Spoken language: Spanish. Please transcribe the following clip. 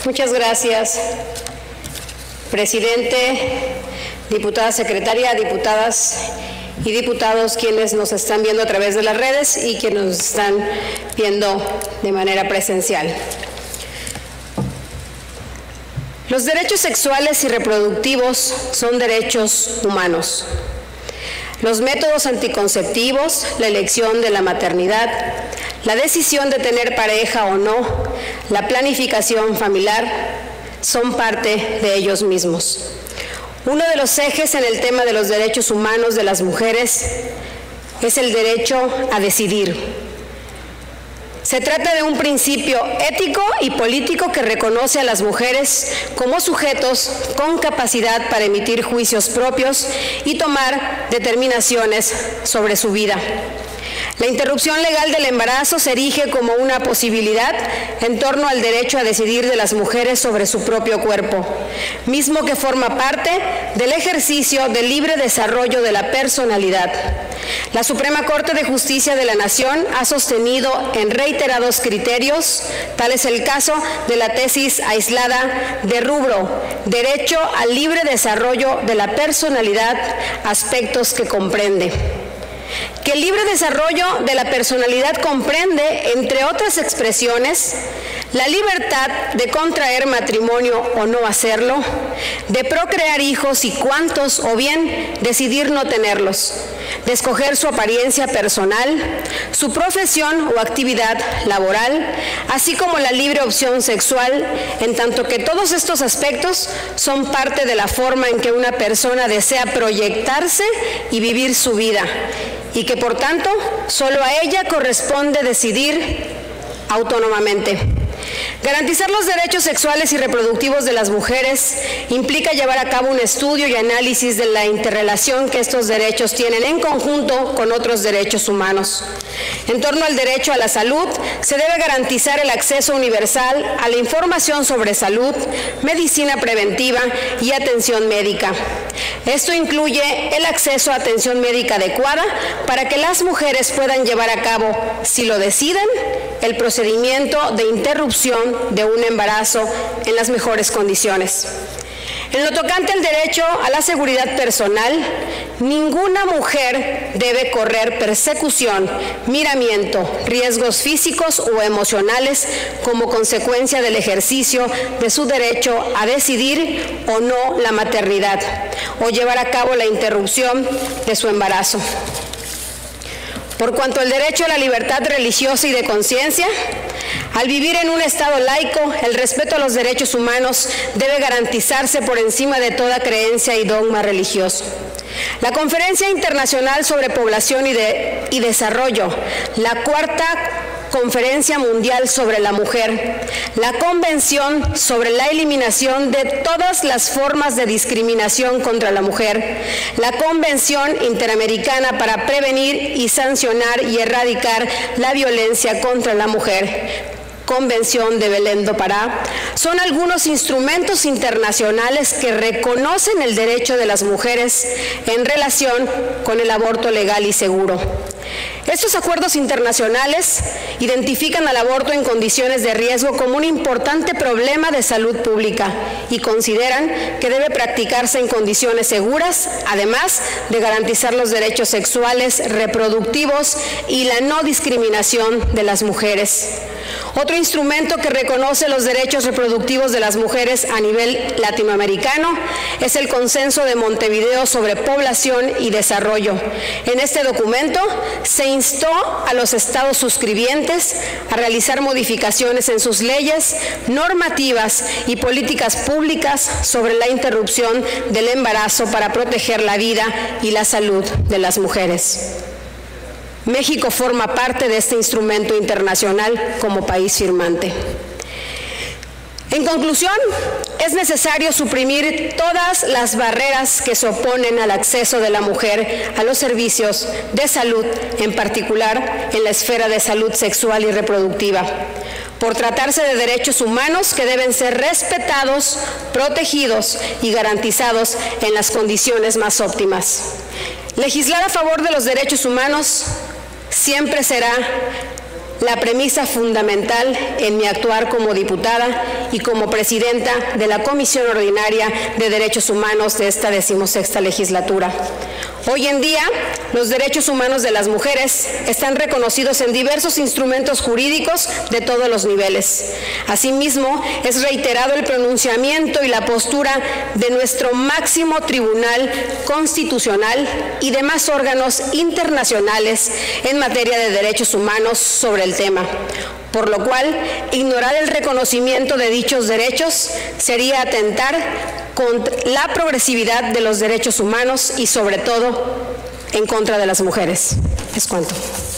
Muchas gracias, presidente, diputada secretaria, diputadas y diputados quienes nos están viendo a través de las redes y quienes nos están viendo de manera presencial. Los derechos sexuales y reproductivos son derechos humanos. Los métodos anticonceptivos, la elección de la maternidad, la decisión de tener pareja o no, la planificación familiar, son parte de ellos mismos. Uno de los ejes en el tema de los derechos humanos de las mujeres es el derecho a decidir. Se trata de un principio ético y político que reconoce a las mujeres como sujetos con capacidad para emitir juicios propios y tomar determinaciones sobre su vida. La interrupción legal del embarazo se erige como una posibilidad en torno al derecho a decidir de las mujeres sobre su propio cuerpo, mismo que forma parte del ejercicio del libre desarrollo de la personalidad. La Suprema Corte de Justicia de la Nación ha sostenido en reiterados criterios, tal es el caso de la tesis aislada de rubro, derecho al libre desarrollo de la personalidad, aspectos que comprende. Que el libre desarrollo de la personalidad comprende, entre otras expresiones, la libertad de contraer matrimonio o no hacerlo, de procrear hijos y cuántos, o bien decidir no tenerlos, de escoger su apariencia personal, su profesión o actividad laboral, así como la libre opción sexual, en tanto que todos estos aspectos son parte de la forma en que una persona desea proyectarse y vivir su vida, y que por tanto solo a ella corresponde decidir autónomamente. Garantizar los derechos sexuales y reproductivos de las mujeres implica llevar a cabo un estudio y análisis de la interrelación que estos derechos tienen en conjunto con otros derechos humanos. En torno al derecho a la salud, se debe garantizar el acceso universal a la información sobre salud, medicina preventiva y atención médica. Esto incluye el acceso a atención médica adecuada para que las mujeres puedan llevar a cabo, si lo deciden, el procedimiento de interrupción de un embarazo en las mejores condiciones. En lo tocante al derecho a la seguridad personal, ninguna mujer debe correr persecución, miramiento, riesgos físicos o emocionales como consecuencia del ejercicio de su derecho a decidir o no la maternidad o llevar a cabo la interrupción de su embarazo. Por cuanto al derecho a la libertad religiosa y de conciencia, al vivir en un Estado laico, el respeto a los derechos humanos debe garantizarse por encima de toda creencia y dogma religioso. La Conferencia Internacional sobre Población y Desarrollo, la Cuarta Conferencia Mundial sobre la Mujer, la Convención sobre la Eliminación de todas las formas de discriminación contra la mujer, la Convención Interamericana para prevenir y sancionar y erradicar la violencia contra la mujer, Convención de Belém do Pará, son algunos instrumentos internacionales que reconocen el derecho de las mujeres en relación con el aborto legal y seguro. Estos acuerdos internacionales identifican al aborto en condiciones de riesgo como un importante problema de salud pública y consideran que debe practicarse en condiciones seguras, además de garantizar los derechos sexuales, reproductivos y la no discriminación de las mujeres. Otro instrumento que reconoce los derechos reproductivos de las mujeres a nivel latinoamericano es el Consenso de Montevideo sobre Población y Desarrollo. En este documento se instó a los estados suscribientes a realizar modificaciones en sus leyes, normativas y políticas públicas sobre la interrupción del embarazo para proteger la vida y la salud de las mujeres. México forma parte de este instrumento internacional como país firmante. En conclusión, es necesario suprimir todas las barreras que se oponen al acceso de la mujer a los servicios de salud, en particular en la esfera de salud sexual y reproductiva, por tratarse de derechos humanos que deben ser respetados, protegidos y garantizados en las condiciones más óptimas. Legislar a favor de los derechos humanos siempre será la premisa fundamental en mi actuar como diputada y como presidenta de la Comisión Ordinaria de Derechos Humanos de esta 16ª legislatura. Hoy en día, los derechos humanos de las mujeres están reconocidos en diversos instrumentos jurídicos de todos los niveles. Asimismo, es reiterado el pronunciamiento y la postura de nuestro máximo Tribunal Constitucional y demás órganos internacionales en materia de derechos humanos sobre el tema, por lo cual ignorar el reconocimiento de dichos derechos sería atentar contra la progresividad de los derechos humanos y sobre todo en contra de las mujeres. Es cuanto.